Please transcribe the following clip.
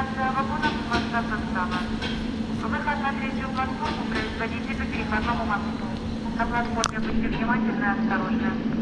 Регистрация вагонов с моста состава. Выход на третью платформу производите по переходному мосту. На платформе будьте внимательны и осторожны.